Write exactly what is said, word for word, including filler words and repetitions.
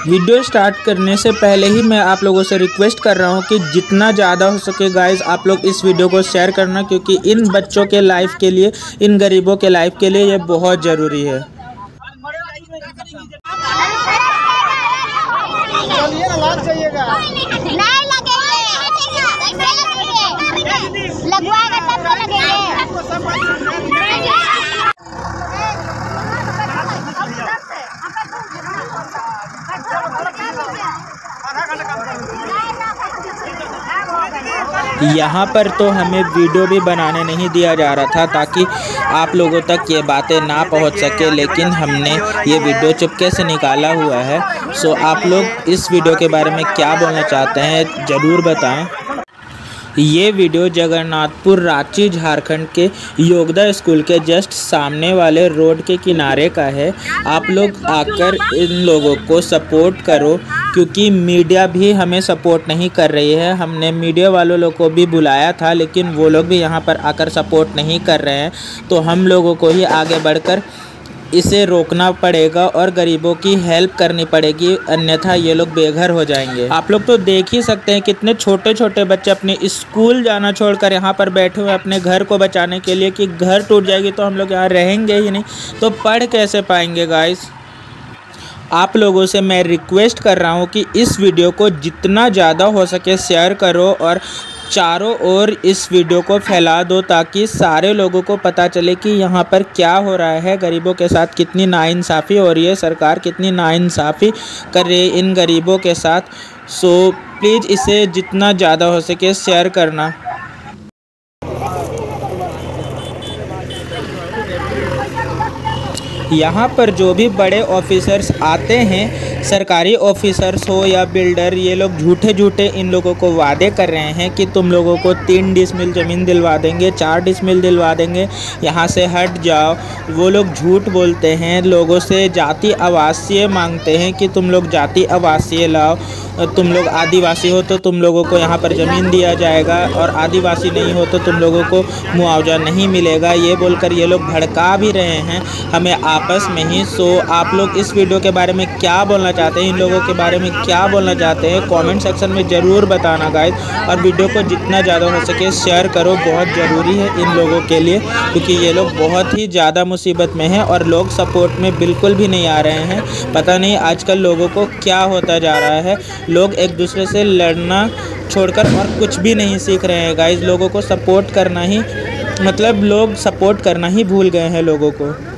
Video start करने से पहले ही मैं आप लोगों से रिक्वेस्ट कर रहा हूं कि जितना ज़्यादा हो सके गाइस आप लोग इस वीडियो को शेयर करना, क्योंकि इन बच्चों के लाइफ के लिए, इन गरीबों के लाइफ के लिए ये बहुत ज़रूरी है। यहाँ पर तो हमें वीडियो भी बनाने नहीं दिया जा रहा था ताकि आप लोगों तक ये बातें ना पहुँच सके, लेकिन हमने ये वीडियो चुपके से निकाला हुआ है। सो आप लोग इस वीडियो के बारे में क्या बोलना चाहते हैं ज़रूर बताएं। ये वीडियो जगन्नाथपुर रांची झारखंड के योगदा स्कूल के जस्ट सामने वाले रोड के किनारे का है। आप लोग आकर इन लोगों को सपोर्ट करो, क्योंकि मीडिया भी हमें सपोर्ट नहीं कर रही है। हमने मीडिया वालों लोग को भी बुलाया था, लेकिन वो लोग भी यहाँ पर आकर सपोर्ट नहीं कर रहे हैं। तो हम लोगों को ही आगे बढ़कर इसे रोकना पड़ेगा और गरीबों की हेल्प करनी पड़ेगी, अन्यथा ये लोग बेघर हो जाएंगे। आप लोग तो देख ही सकते हैं कितने छोटे छोटे बच्चे अपने स्कूल जाना छोड़कर यहाँ पर बैठे हुए अपने घर को बचाने के लिए, कि घर टूट जाएगी तो हम लोग यहाँ रहेंगे ही नहीं, तो पढ़ कैसे पाएंगे गाइस। आप लोगों से मैं रिक्वेस्ट कर रहा हूँ कि इस वीडियो को जितना ज़्यादा हो सके शेयर करो और चारों ओर इस वीडियो को फैला दो, ताकि सारे लोगों को पता चले कि यहाँ पर क्या हो रहा है, गरीबों के साथ कितनी नाइंसाफ़ी हो रही है, सरकार कितनी नाइंसाफ़ी कर रही है इन गरीबों के साथ। सो प्लीज़ इसे जितना ज़्यादा हो सके शेयर करना। यहाँ पर जो भी बड़े ऑफिसर्स आते हैं, सरकारी ऑफिसर्स हो या बिल्डर, ये लोग झूठे झूठे इन लोगों को वादे कर रहे हैं कि तुम लोगों को तीन डिसमिल ज़मीन दिलवा देंगे, चार डिसमिल दिलवा देंगे, यहाँ से हट जाओ। वो लोग झूठ बोलते हैं, लोगों से जाति आवासीय मांगते हैं कि तुम लोग जाति आवासीय लाओ, तुम लोग आदिवासी हो तो तुम लोगों को यहाँ पर ज़मीन दिया जाएगा, और आदिवासी नहीं हो तो तुम लोगों को मुआवजा नहीं मिलेगा। ये बोलकर ये लोग भड़का भी रहे हैं हमें आपस में ही। सो आप लोग इस वीडियो के बारे में क्या बोलना चाहते हैं, इन लोगों के बारे में क्या बोलना चाहते हैं, कमेंट सेक्शन में ज़रूर बताना गाइस। और वीडियो को जितना ज़्यादा हो सके शेयर करो, बहुत ज़रूरी है इन लोगों के लिए, क्योंकि ये लोग बहुत ही ज़्यादा मुसीबत में हैं और लोग सपोर्ट में बिल्कुल भी नहीं आ रहे हैं। पता नहीं आजकल लोगों को क्या होता जा रहा है, लोग एक दूसरे से लड़ना छोड़कर और कुछ भी नहीं सीख रहे हैं गाइस। लोगों को सपोर्ट करना ही, मतलब लोग सपोर्ट करना ही भूल गए हैं लोगों को।